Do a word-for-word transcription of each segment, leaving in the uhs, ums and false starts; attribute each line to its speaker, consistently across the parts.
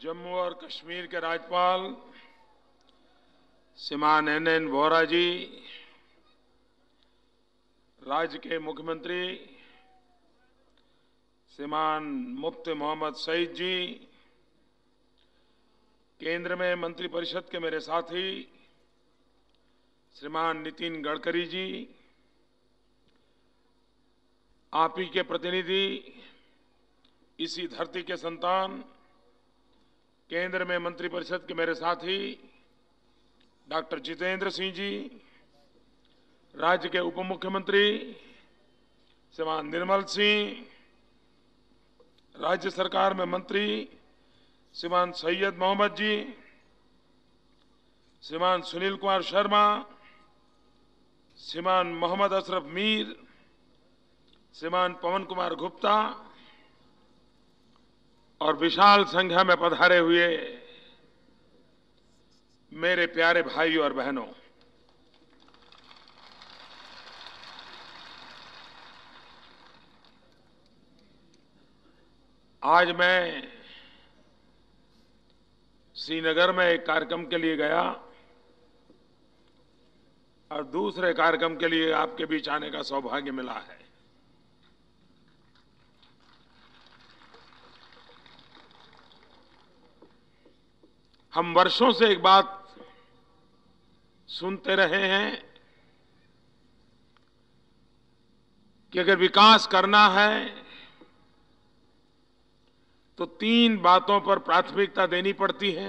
Speaker 1: जम्मू और कश्मीर के राज्यपाल श्रीमान एन एन वोहरा जी, राज्य के मुख्यमंत्री श्रीमान मुफ्ती मोहम्मद सईद जी, केंद्र में मंत्रिपरिषद के मेरे साथी श्रीमान नितिन गडकरी जी, आप ही के प्रतिनिधि, इसी धरती के संतान, केंद्र में मंत्रिपरिषद के मेरे साथी डॉक्टर जितेंद्र सिंह जी, राज्य के उप मुख्यमंत्री श्रीमान निर्मल सिंह, राज्य सरकार में मंत्री श्रीमान सैयद मोहम्मद जी, श्रीमान सुनील कुमार शर्मा, श्रीमान मोहम्मद अशरफ मीर, श्रीमान पवन कुमार गुप्ता और विशाल संख्या में पधारे हुए मेरे प्यारे भाइयों और बहनों, आज मैं श्रीनगर में एक कार्यक्रम के लिए गया और दूसरे कार्यक्रम के लिए आपके बीच आने का सौभाग्य मिला है। हम वर्षों से एक बात सुनते रहे हैं कि अगर विकास करना है तो तीन बातों पर प्राथमिकता देनी पड़ती है: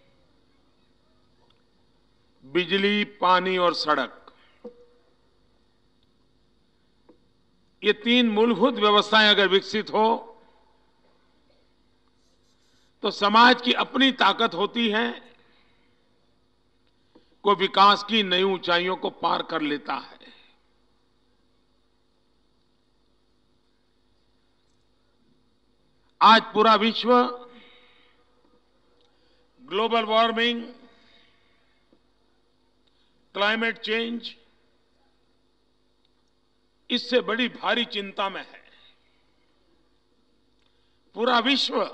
Speaker 1: बिजली, पानी और सड़क। ये तीन मूलभूत व्यवस्थाएं अगर विकसित हो तो समाज की अपनी ताकत होती है, को विकास की नई ऊंचाइयों को पार कर लेता है। आज पूरा विश्व ग्लोबल वार्मिंग, क्लाइमेट चेंज, इससे बड़ी भारी चिंता में है। पूरा विश्व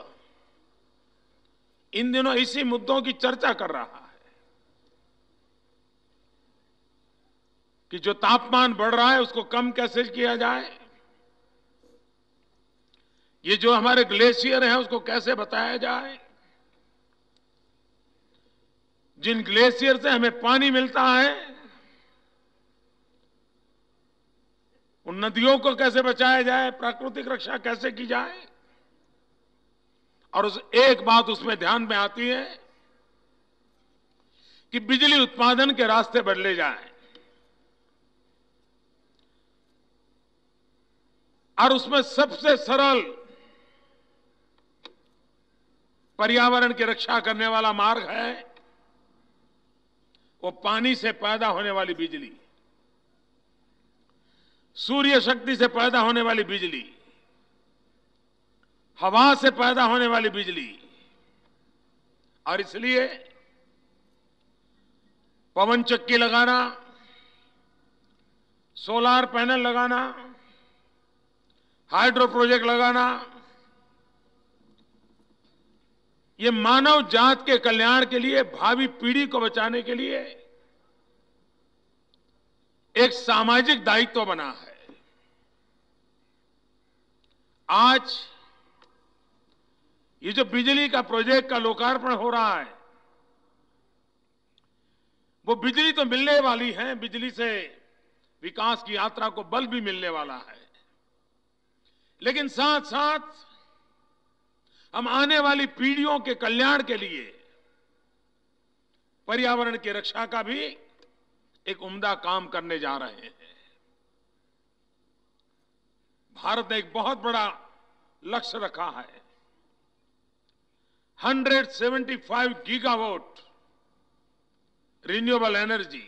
Speaker 1: इन दिनों इसी मुद्दों की चर्चा कर रहा है कि जो तापमान बढ़ रहा है उसको कम कैसे किया जाए, ये जो हमारे ग्लेशियर हैं उसको कैसे बताया जाए, जिन ग्लेशियर से हमें पानी मिलता है उन नदियों को कैसे बचाया जाए, प्राकृतिक रक्षा कैसे की जाए। और उस एक बात उसमें ध्यान में आती है कि बिजली उत्पादन के रास्ते बदले जाएं और उसमें सबसे सरल पर्यावरण की रक्षा करने वाला मार्ग है वो पानी से पैदा होने वाली बिजली, सूर्य शक्ति से पैदा होने वाली बिजली, हवा से पैदा होने वाली बिजली। और इसलिए पवन चक्की लगाना, सोलार पैनल लगाना, हाइड्रो प्रोजेक्ट लगाना, ये मानव जात के कल्याण के लिए, भावी पीढ़ी को बचाने के लिए एक सामाजिक दायित्व बना है। आज ये जो बिजली का प्रोजेक्ट का लोकार्पण हो रहा है, वो बिजली तो मिलने वाली है, बिजली से विकास की यात्रा को बल भी मिलने वाला है, लेकिन साथ साथ हम आने वाली पीढ़ियों के कल्याण के लिए पर्यावरण की रक्षा का भी एक उम्दा काम करने जा रहे हैं। भारत ने एक बहुत बड़ा लक्ष्य रखा है, एक सौ पचहत्तर गीगावाट रिन्यूएबल एनर्जी।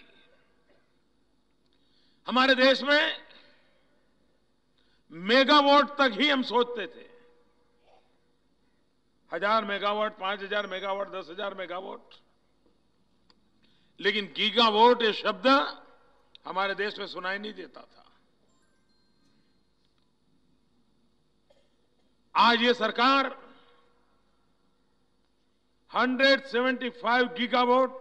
Speaker 1: हमारे देश में मेगावाट तक ही हम सोचते थे, हजार मेगावाट, पांच हजार मेगावाट, दस हजार मेगावाट, लेकिन गीगावाट ये शब्द हमारे देश में सुनाई नहीं देता था। आज ये सरकार एक सौ पचहत्तर gigawatt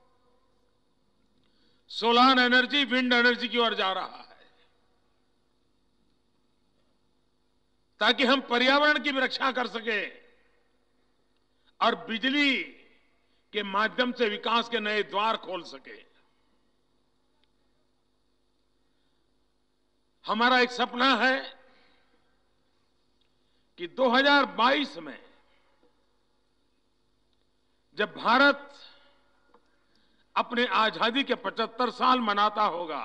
Speaker 1: solar energy, wind energy की ओर जा रहा है, ताकि हम पर्यावरण की भी रक्षा कर सके और बिजली के माध्यम से विकास के नए द्वार खोल सके। हमारा एक सपना है कि दो हज़ार बाईस में जब भारत अपने आजादी के पचहत्तर साल मनाता होगा,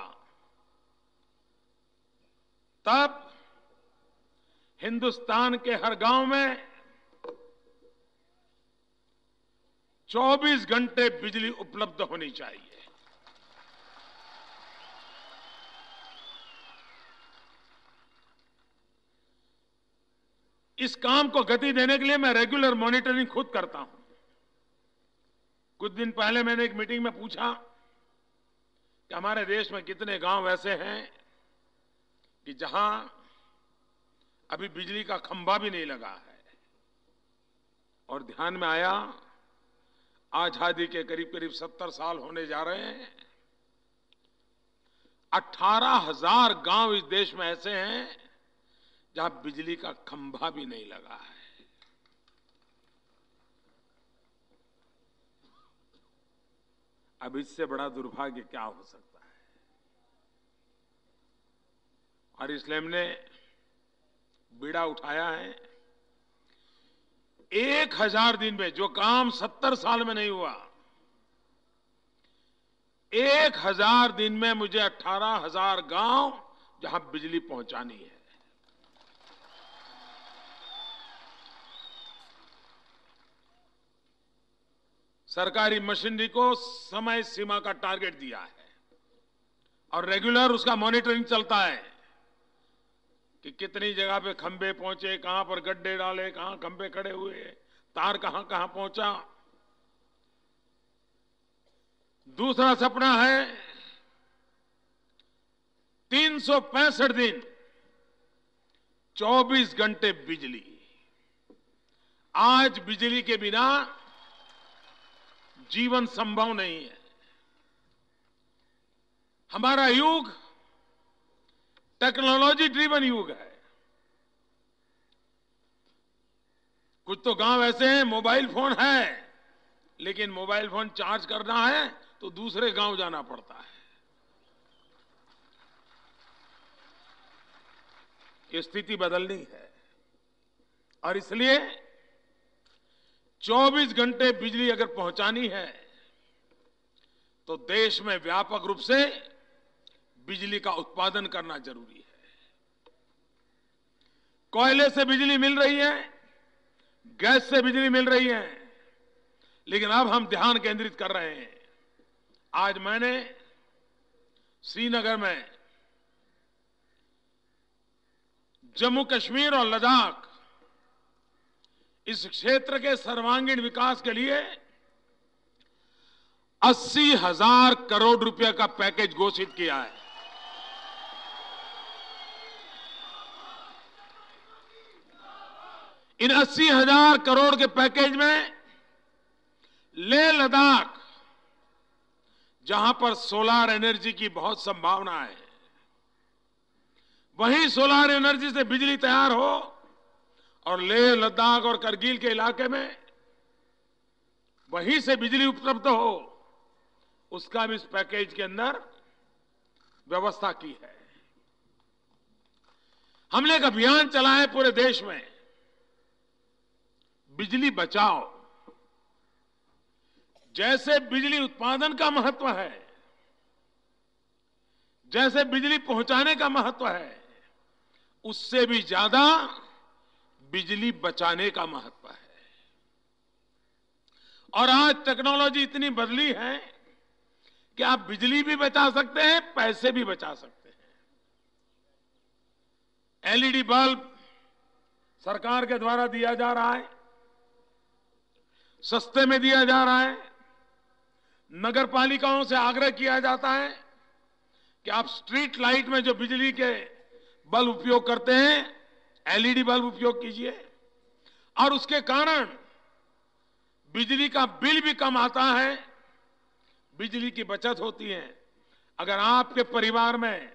Speaker 1: तब हिंदुस्तान के हर गांव में चौबीस घंटे बिजली उपलब्ध होनी चाहिए। इस काम को गति देने के लिए मैं रेगुलर मॉनिटरिंग खुद करता हूं। कुछ दिन पहले मैंने एक मीटिंग में पूछा कि हमारे देश में कितने गांव ऐसे हैं कि जहां अभी बिजली का खंभा भी नहीं लगा है, और ध्यान में आया आजादी के करीब करीब सत्तर साल होने जा रहे हैं। अठारह हजार गांव इस देश में ऐसे हैं जहां बिजली का खंभा भी नहीं लगा है। अब इससे बड़ा दुर्भाग्य क्या हो सकता है? और इसलिए हमने बीड़ा उठाया है, एक हजार दिन में जो काम सत्तर साल में नहीं हुआ, एक हजार दिन में मुझे अठारह हजार गांव जहां बिजली पहुंचानी है। सरकारी मशीनरी को समय सीमा का टारगेट दिया है और रेगुलर उसका मॉनिटरिंग चलता है कि कितनी जगह पे खंभे पहुंचे, कहां पर गड्ढे डाले, कहां खंभे खड़े हुए, तार कहां कहां पहुंचा। दूसरा सपना है तीन सौ पैंसठ दिन चौबीस घंटे बिजली। आज बिजली के बिना जीवन संभव नहीं है। हमारा युग टेक्नोलॉजी ड्रिवन युग है। कुछ तो गांव ऐसे हैं मोबाइल फोन है, लेकिन मोबाइल फोन चार्ज करना है तो दूसरे गांव जाना पड़ता है। ये स्थिति बदलनी है और इसलिए चौबीस घंटे बिजली अगर पहुंचानी है तो देश में व्यापक रूप से बिजली का उत्पादन करना जरूरी है। कोयले से बिजली मिल रही है, गैस से बिजली मिल रही है, लेकिन अब हम ध्यान केंद्रित कर रहे हैं। आज मैंने श्रीनगर में जम्मू कश्मीर और लद्दाख इस क्षेत्र के सर्वांगीण विकास के लिए अस्सी हजार करोड़ रुपए का पैकेज घोषित किया है। इन अस्सी हजार करोड़ के पैकेज में लेह लद्दाख, जहां पर सोलर एनर्जी की बहुत संभावना है, वहीं सोलर एनर्जी से बिजली तैयार हो और लेह लद्दाख और करगिल के इलाके में वहीं से बिजली उपलब्ध हो, उसका भी इस पैकेज के अंदर व्यवस्था की है। हमने एक अभियान चलाया है पूरे देश में, बिजली बचाओ। जैसे बिजली उत्पादन का महत्व है, जैसे बिजली पहुंचाने का महत्व है, उससे भी ज्यादा बिजली बचाने का महत्व है। और आज टेक्नोलॉजी इतनी बदली है कि आप बिजली भी बचा सकते हैं, पैसे भी बचा सकते हैं। एलईडी बल्ब सरकार के द्वारा दिया जा रहा है, सस्ते में दिया जा रहा है। नगर पालिकाओं से आग्रह किया जाता है कि आप स्ट्रीट लाइट में जो बिजली के बल्ब उपयोग करते हैं, एलईडी बल्ब उपयोग कीजिए। और उसके कारण बिजली का बिल भी कम आता है, बिजली की बचत होती है। अगर आपके परिवार में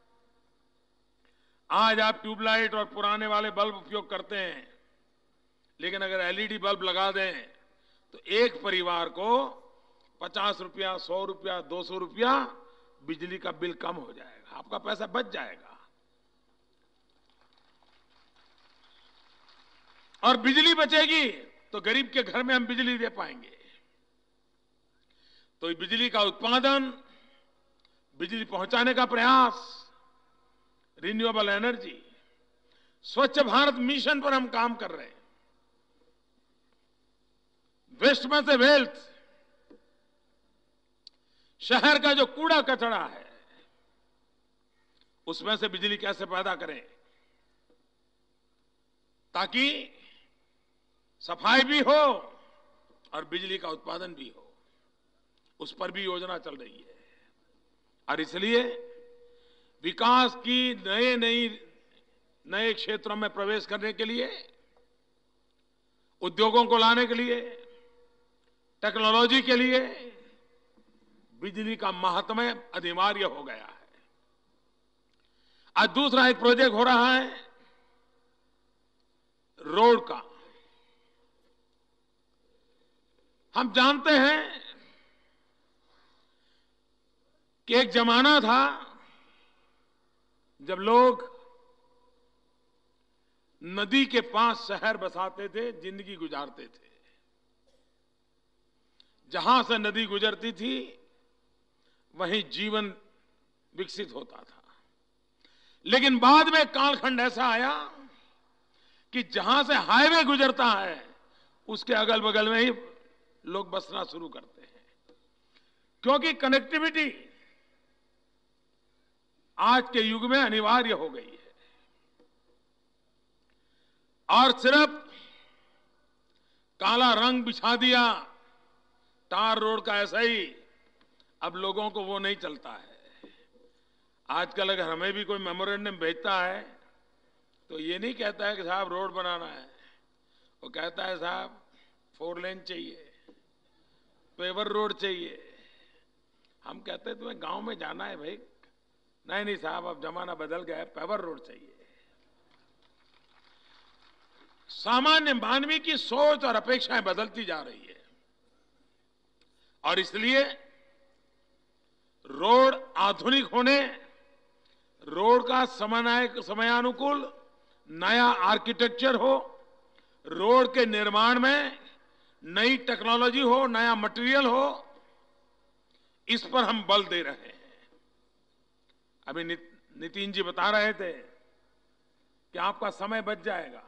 Speaker 1: आज आप ट्यूबलाइट और पुराने वाले बल्ब उपयोग करते हैं, लेकिन अगर एलईडी बल्ब लगा दें तो एक परिवार को पचास रुपया, सौ रुपया, दो सौ रुपया बिजली का बिल कम हो जाएगा, आपका पैसा बच जाएगा। और बिजली बचेगी तो गरीब के घर में हम बिजली दे पाएंगे। तो बिजली का उत्पादन, बिजली पहुंचाने का प्रयास, रिन्यूएबल एनर्जी, स्वच्छ भारत मिशन पर हम काम कर रहे हैं। वेस्ट में से वेल्थ, शहर का जो कूड़ा कचरा है उसमें से बिजली कैसे पैदा करें ताकि सफाई भी हो और बिजली का उत्पादन भी हो, उस पर भी योजना चल रही है। और इसलिए विकास की नए नई नए क्षेत्रों में प्रवेश करने के लिए, उद्योगों को लाने के लिए, टेक्नोलॉजी के लिए बिजली का महत्व अनिवार्य हो गया है। आज दूसरा एक प्रोजेक्ट हो रहा है रोड का। हम जानते हैं कि एक जमाना था जब लोग नदी के पास शहर बसाते थे, जिंदगी गुजारते थे। जहां से नदी गुजरती थी वहीं जीवन विकसित होता था। लेकिन बाद में कालखंड ऐसा आया कि जहां से हाईवे गुजरता है उसके अगल बगल में ही लोग बसना शुरू करते हैं, क्योंकि कनेक्टिविटी आज के युग में अनिवार्य हो गई है। और सिर्फ काला रंग बिछा दिया टार रोड का, ऐसा ही अब लोगों को वो नहीं चलता है। आजकल अगर हमें भी कोई मेमोरेंडम भेजता है तो ये नहीं कहता है कि साहब रोड बनाना है, वो कहता है साहब फोर लेन चाहिए, पेवर रोड चाहिए। हम कहते हैं तुम्हें गांव में जाना है भाई, नहीं नहीं साहब अब जमाना बदल गया है, पेवर रोड चाहिए। सामान्य मानवी की सोच और अपेक्षाएं बदलती जा रही है और इसलिए रोड आधुनिक होने, रोड का समन्वय समयानुकूल नया आर्किटेक्चर हो, रोड के निर्माण में नई टेक्नोलॉजी हो, नया मटेरियल हो, इस पर हम बल दे रहे हैं। अभी नितिन जी बता रहे थे कि आपका समय बच जाएगा।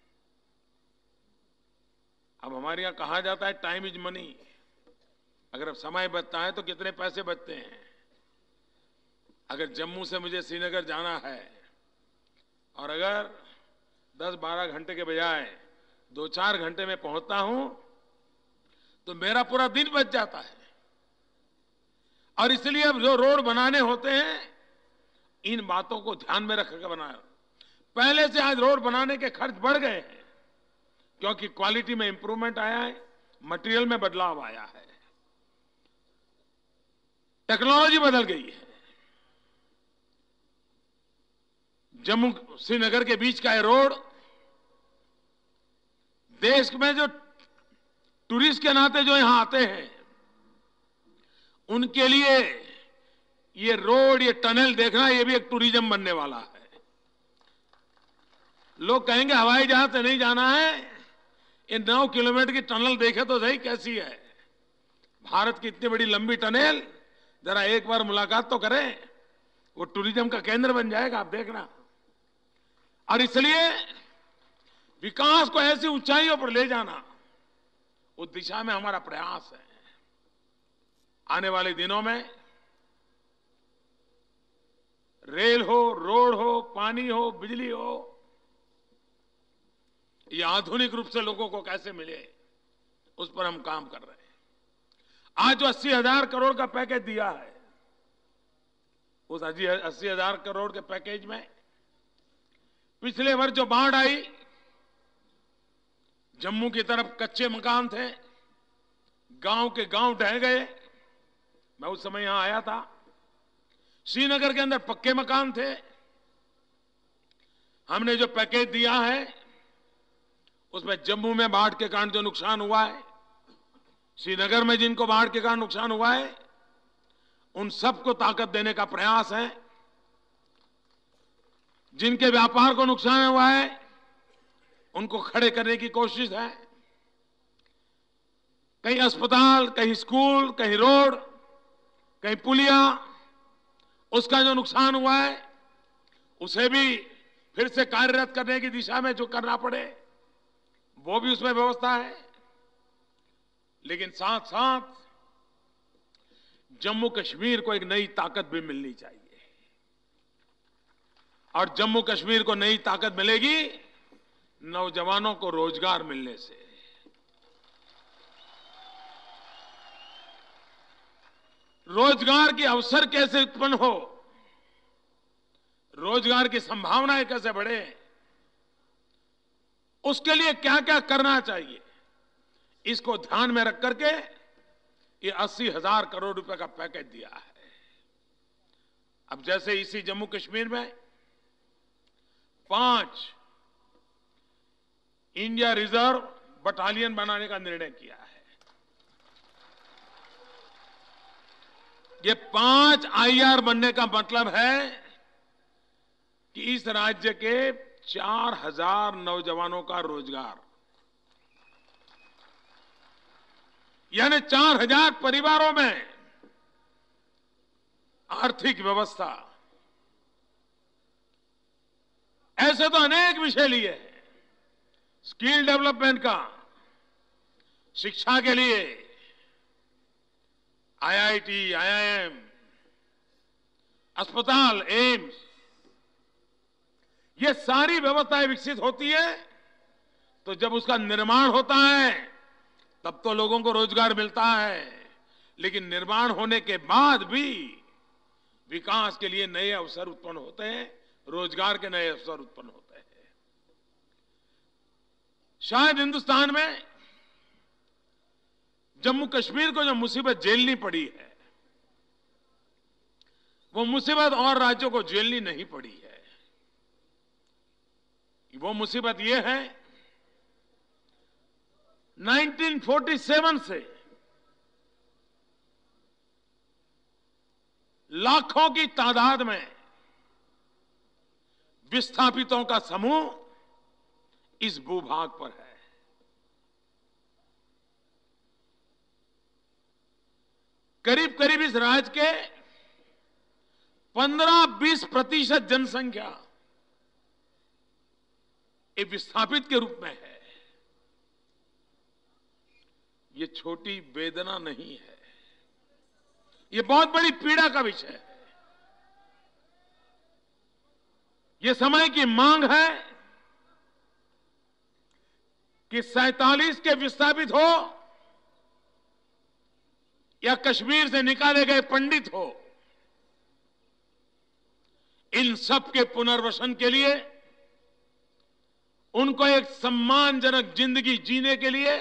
Speaker 1: अब हमारे यहां कहा जाता है टाइम इज मनी। अगर अब समय बचता है तो कितने पैसे बचते हैं। अगर जम्मू से मुझे श्रीनगर जाना है और अगर दस बारह घंटे के बजाय दो चार घंटे में पहुंचता हूं तो मेरा पूरा दिन बच जाता है। और इसलिए अब जो रोड बनाने होते हैं इन बातों को ध्यान में रखकर बनाए। पहले से आज रोड बनाने के खर्च बढ़ गए हैं क्योंकि क्वालिटी में इंप्रूवमेंट आया है, मटेरियल में बदलाव आया है, टेक्नोलॉजी बदल गई है। जम्मू श्रीनगर के बीच का ये रोड देश में जो टूरिस्ट के नाते जो यहां आते हैं उनके लिए ये रोड, ये टनल देखना, ये भी एक टूरिज्म बनने वाला है। लोग कहेंगे हवाई जहाज से नहीं जाना है, ये नौ किलोमीटर की टनल देखे तो सही कैसी है। भारत की इतनी बड़ी लंबी टनल, जरा एक बार मुलाकात तो करें, वो टूरिज्म का केंद्र बन जाएगा, आप देखना। और इसलिए विकास को ऐसी ऊंचाइयों पर ले जाना, उस दिशा में हमारा प्रयास है। आने वाले दिनों में रेल हो, रोड हो, पानी हो, बिजली हो, ये आधुनिक रूप से लोगों को कैसे मिले, उस पर हम काम कर रहे हैं। आज जो अस्सी हजार करोड़ का पैकेज दिया है, उस अस्सी हजार करोड़ के पैकेज में पिछले वर्ष जो बाढ़ आई, जम्मू की तरफ कच्चे मकान थे, गांव के गांव ढह गए। मैं उस समय यहां आया था। श्रीनगर के अंदर पक्के मकान थे। हमने जो पैकेज दिया है उसमें जम्मू में बाढ़ के कारण जो नुकसान हुआ है, श्रीनगर में जिनको बाढ़ के कारण नुकसान हुआ है, उन सबको ताकत देने का प्रयास है। जिनके व्यापार को नुकसान हुआ है उनको खड़े करने की कोशिश है। कहीं अस्पताल, कहीं स्कूल, कहीं रोड, कहीं पुलिया, उसका जो नुकसान हुआ है उसे भी फिर से कार्यरत करने की दिशा में जो करना पड़े वो भी उसमें व्यवस्था है। लेकिन साथ साथ जम्मू कश्मीर को एक नई ताकत भी मिलनी चाहिए। और जम्मू कश्मीर को नई ताकत मिलेगी नौजवानों को रोजगार मिलने से। रोजगार के अवसर कैसे उत्पन्न हो, रोजगार की संभावनाएं कैसे बढ़े, उसके लिए क्या क्या करना चाहिए, इसको ध्यान में रख करके ये अस्सी हजार करोड़ रुपए का पैकेज दिया है। अब जैसे इसी जम्मू कश्मीर में पांच इंडिया रिजर्व बटालियन बनाने का निर्णय किया है। ये पांच आईआर बनने का मतलब है कि इस राज्य के चार हजार नौजवानों का रोजगार, यानी चार हजार परिवारों में आर्थिक व्यवस्था। ऐसे तो अनेक विषय लिए हैं, स्किल डेवलपमेंट का, शिक्षा के लिए आईआईटी, आईआईएम, अस्पताल, एम्स, ये सारी व्यवस्थाएं विकसित होती है तो जब उसका निर्माण होता है तब तो लोगों को रोजगार मिलता है। लेकिन निर्माण होने के बाद भी विकास के लिए नए अवसर उत्पन्न होते हैं, रोजगार के नए अवसर उत्पन्न होते हैं। शायद हिंदुस्तान में जम्मू कश्मीर को जो मुसीबत झेलनी पड़ी है वो मुसीबत और राज्यों को झेलनी नहीं पड़ी है। वो मुसीबत ये है उन्नीस सौ सैंतालीस से लाखों की तादाद में विस्थापितों का समूह इस भूभाग पर है। करीब करीब इस राज्य के पंद्रह बीस प्रतिशत जनसंख्या ये विस्थापित के रूप में है। ये छोटी वेदना नहीं है, ये बहुत बड़ी पीड़ा का विषय है। ये समय की मांग है कि सैंतालीस के विस्थापित हो या कश्मीर से निकाले गए पंडित हो, इन सब के पुनर्वसन के लिए, उनको एक सम्मानजनक जिंदगी जीने के लिए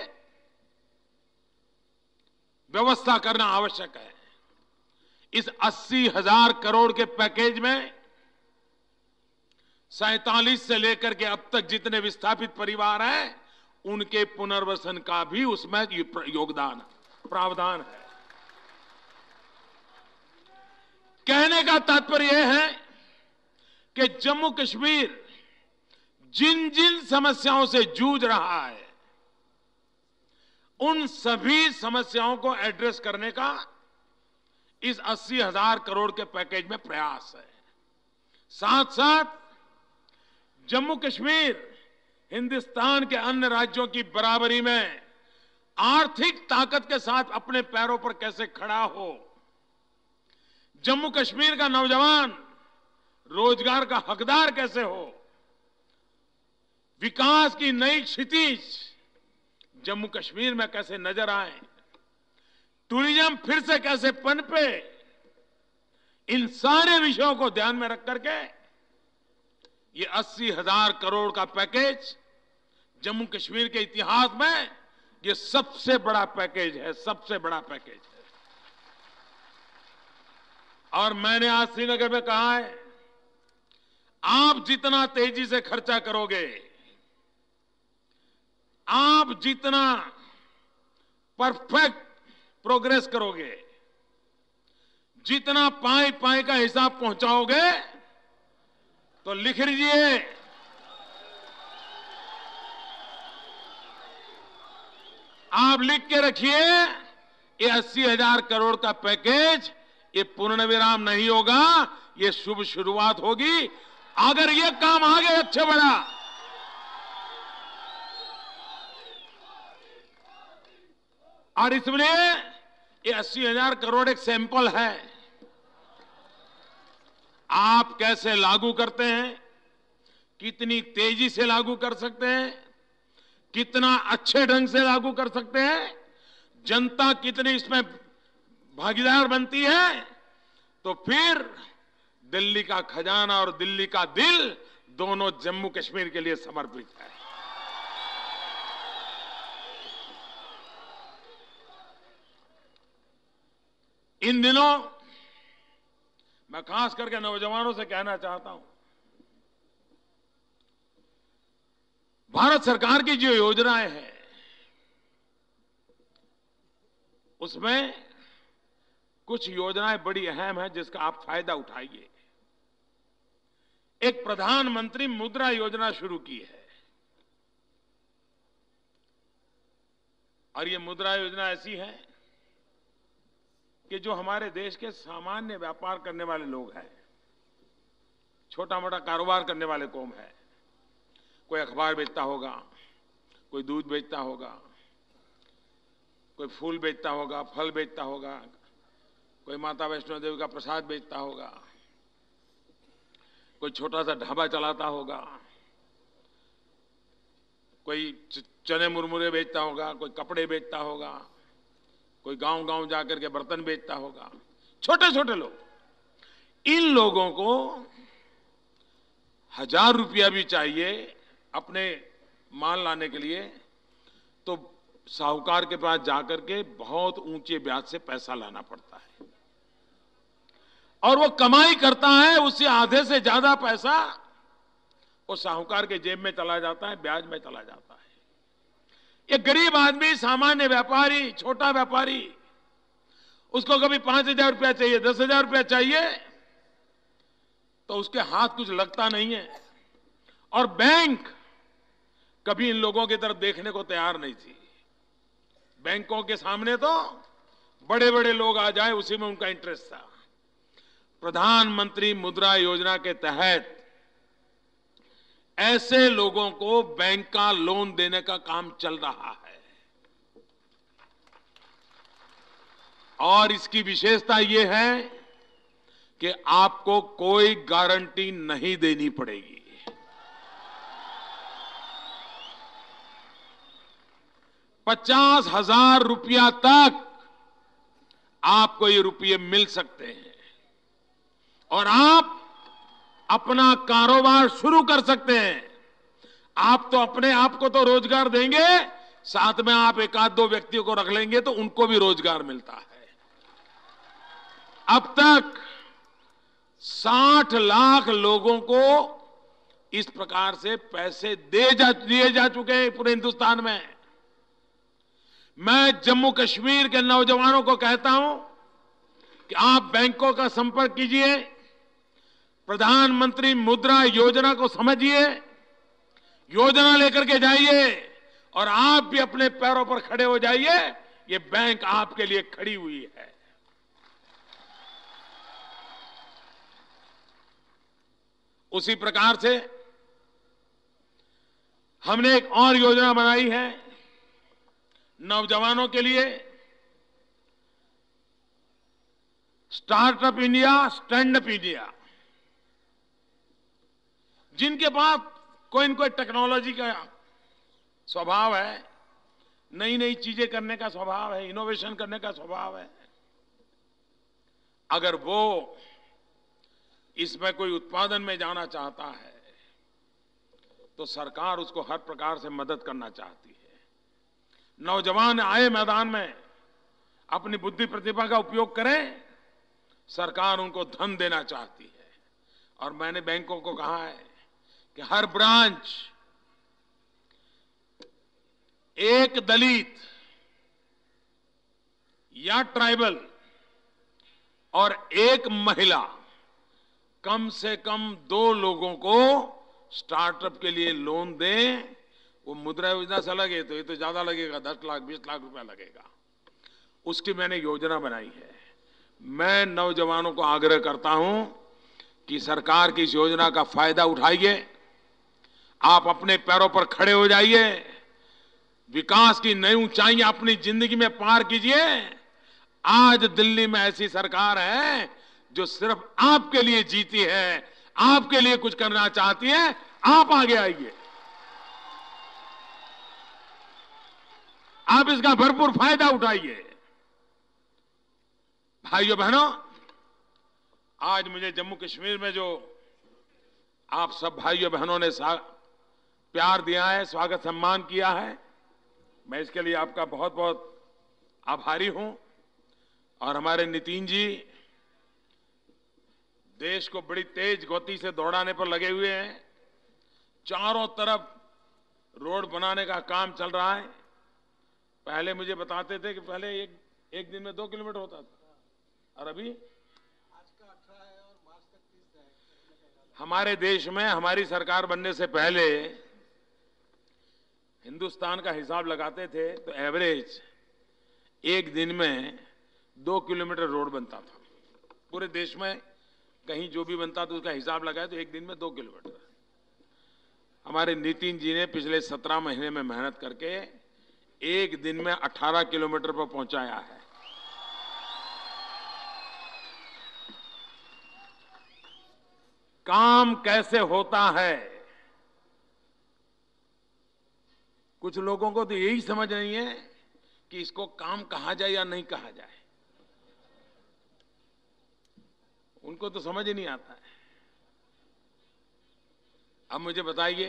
Speaker 1: व्यवस्था करना आवश्यक है। इस अस्सी हजार करोड़ के पैकेज में सैंतालीस से लेकर के अब तक जितने विस्थापित परिवार हैं उनके पुनर्वसन का भी उसमें योगदान, प्रावधान है। कहने का तात्पर्य यह है कि जम्मू कश्मीर जिन जिन समस्याओं से जूझ रहा है उन सभी समस्याओं को एड्रेस करने का इस अस्सी हजार करोड़ के पैकेज में प्रयास है। साथ साथ जम्मू कश्मीर हिंदुस्तान के अन्य राज्यों की बराबरी में आर्थिक ताकत के साथ अपने पैरों पर कैसे खड़ा हो, जम्मू कश्मीर का नौजवान रोजगार का हकदार कैसे हो, विकास की नई क्षितिज जम्मू कश्मीर में कैसे नजर आए, टूरिज्म फिर से कैसे पनपे, इन सारे विषयों को ध्यान में रख करके ये अस्सी हजार करोड़ का पैकेज जम्मू कश्मीर के इतिहास में ये सबसे बड़ा पैकेज है, सबसे बड़ा पैकेज है। और मैंने आज श्रीनगर में कहा है, आप जितना तेजी से खर्चा करोगे, आप जितना परफेक्ट प्रोग्रेस करोगे, जितना पाई पाई का हिसाब पहुंचाओगे, तो लिख लीजिए, आप लिख के रखिए, ये अस्सी हजार करोड़ का पैकेज ये पूर्ण विराम नहीं होगा, ये शुभ शुरुआत होगी। अगर ये काम आगे अच्छा बढ़ा, और इसलिए ये अस्सी हजार करोड़ एक सैंपल है। आप कैसे लागू करते हैं, कितनी तेजी से लागू कर सकते हैं, कितना अच्छे ढंग से लागू कर सकते हैं, जनता कितनी इसमें भागीदार बनती है, तो फिर दिल्ली का खजाना और दिल्ली का दिल दोनों जम्मू कश्मीर के लिए समर्पित है। इन दिनों मैं खास करके नौजवानों से कहना चाहता हूं, भारत सरकार की जो योजनाएं हैं उसमें कुछ योजनाएं बड़ी अहम हैं जिसका आप फायदा उठाइए। एक प्रधानमंत्री मुद्रा योजना शुरू की है, और ये मुद्रा योजना ऐसी है कि जो हमारे देश के सामान्य व्यापार करने वाले लोग हैं, छोटा मोटा कारोबार करने वाले कौम है, कोई अखबार बेचता होगा, कोई दूध बेचता होगा, कोई फूल बेचता होगा, फल बेचता होगा, कोई माता वैष्णो देवी का प्रसाद बेचता होगा, कोई छोटा सा ढाबा चलाता होगा, कोई चने मुरमुरे बेचता होगा, कोई कपड़े बेचता होगा, कोई गांव गांव जाकर के बर्तन बेचता होगा, छोटे छोटे लोग। इन लोगों को हजार रुपया भी चाहिए अपने माल लाने के लिए, तो साहूकार के पास जाकर के बहुत ऊंचे ब्याज से पैसा लाना पड़ता है, और वो कमाई करता है, उससे आधे से ज्यादा पैसा वो साहूकार के जेब में चला जाता है, ब्याज में चला जाता है। ये गरीब आदमी, सामान्य व्यापारी, छोटा व्यापारी, उसको कभी पांच हजार रुपया चाहिए, दस हजार रुपया चाहिए, तो उसके हाथ कुछ लगता नहीं है। और बैंक कभी इन लोगों की तरफ देखने को तैयार नहीं थी। बैंकों के सामने तो बड़े बड़े लोग आ जाए, उसी में उनका इंटरेस्ट था। प्रधानमंत्री मुद्रा योजना के तहत ऐसे लोगों को बैंक का लोन देने का काम चल रहा है, और इसकी विशेषता यह है कि आपको कोई गारंटी नहीं देनी पड़ेगी। पचास हजार रुपया तक आपको ये रुपये मिल सकते हैं, और आप अपना कारोबार शुरू कर सकते हैं। आप तो अपने आप को तो रोजगार देंगे, साथ में आप एक आध दो व्यक्तियों को रख लेंगे तो उनको भी रोजगार मिलता है। अब तक साठ लाख लोगों को इस प्रकार से पैसे दे जा दिए जा चुके हैं पूरे हिंदुस्तान में। मैं जम्मू कश्मीर के नौजवानों को कहता हूं कि आप बैंकों का संपर्क कीजिए, प्रधानमंत्री मुद्रा योजना को समझिए, योजना लेकर के जाइए, और आप भी अपने पैरों पर खड़े हो जाइए। ये बैंक आपके लिए खड़ी हुई है। उसी प्रकार से हमने एक और योजना बनाई है नौजवानों के लिए, startup India, stand up India. जिनके पास कोई न कोई टेक्नोलॉजी का स्वभाव है, नई नई चीजें करने का स्वभाव है, इनोवेशन करने का स्वभाव है, अगर वो इसमें कोई उत्पादन में जाना चाहता है तो सरकार उसको हर प्रकार से मदद करना चाहती है। नौजवान आए मैदान में, अपनी बुद्धि प्रतिभा का उपयोग करें। सरकार उनको धन देना चाहती है और मैंने बैंकों को कहा है कि हर ब्रांच एक दलित या ट्राइबल और एक महिला, कम से कम दो लोगों को स्टार्टअप के लिए लोन दें। वो मुद्रा योजना से लगे तो ये तो ज्यादा लगेगा, दस लाख बीस लाख रुपया लगेगा। उसकी मैंने योजना बनाई है। मैं नौजवानों को आग्रह करता हूं कि सरकार की इस योजना का फायदा उठाइए, आप अपने पैरों पर खड़े हो जाइए, विकास की नई ऊंचाइयां अपनी जिंदगी में पार कीजिए। आज दिल्ली में ऐसी सरकार है जो सिर्फ आपके लिए जीती है, आपके लिए कुछ करना चाहती है। आप आगे आइए, आप इसका भरपूर फायदा उठाइए। भाइयों बहनों, आज मुझे जम्मू कश्मीर में जो आप सब भाइयों बहनों ने प्यार दिया है, स्वागत सम्मान किया है, मैं इसके लिए आपका बहुत बहुत आभारी हूं। और हमारे नितिन जी देश को बड़ी तेज गति से दौड़ाने पर लगे हुए हैं। चारों तरफ रोड बनाने का काम चल रहा है। पहले मुझे बताते थे कि पहले एक एक दिन में दो किलोमीटर होता था, और अभी आज का अठारह है और मार्च तक तीस है। हमारे देश में हमारी सरकार बनने से पहले हिंदुस्तान का हिसाब लगाते थे तो एवरेज एक दिन में दो किलोमीटर रोड बनता था। पूरे देश में कहीं जो भी बनता था उसका हिसाब लगाए तो एक दिन में दो किलोमीटर। हमारे नितिन जी ने पिछले सत्रह महीने में मेहनत करके एक दिन में अठारह किलोमीटर पर पहुंचाया है। काम कैसे होता है, कुछ लोगों को तो यही समझ नहीं है कि इसको काम कहा जाए या नहीं कहा जाए। उनको तो समझ ही नहीं आता है। अब मुझे बताइए,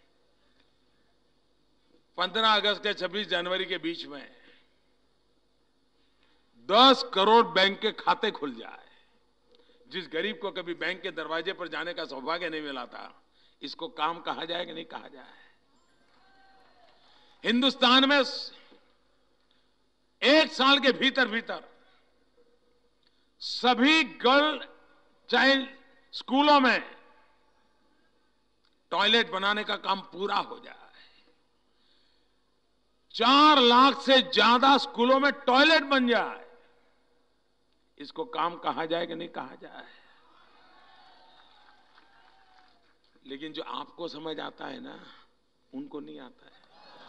Speaker 1: पंद्रह अगस्त से छब्बीस जनवरी के बीच में दस करोड़ बैंक के खाते खुल जाए। जिस गरीब को कभी बैंक के दरवाजे पर जाने का सौभाग्य नहीं मिला था, इसको काम कहा जाए कि नहीं कहा जाए। हिंदुस्तान में एक साल के भीतर भीतर सभी गर्ल चाइल्ड स्कूलों में टॉयलेट बनाने का काम पूरा हो जाए। चार लाख से ज्यादा स्कूलों में टॉयलेट बन जाए। इसको काम कहा जाए कि नहीं कहा जाए। लेकिन जो आपको समझ आता है ना, उनको नहीं आता है।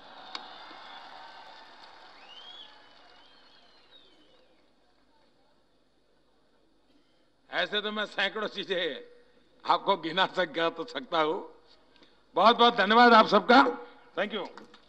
Speaker 1: ऐसे तो मैं सैकड़ों चीजें आपको गिना सक तो सकता हूं। बहुत बहुत धन्यवाद आप सबका। Thank you.